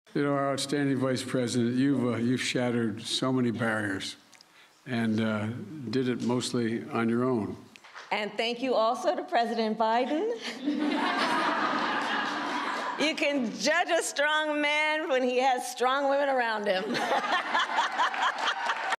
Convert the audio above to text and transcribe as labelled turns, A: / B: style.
A: You know, our outstanding Vice President, you've shattered so many barriers and did it mostly on your own.
B: And thank you also to President Biden. You can judge a strong man when he has strong women around him.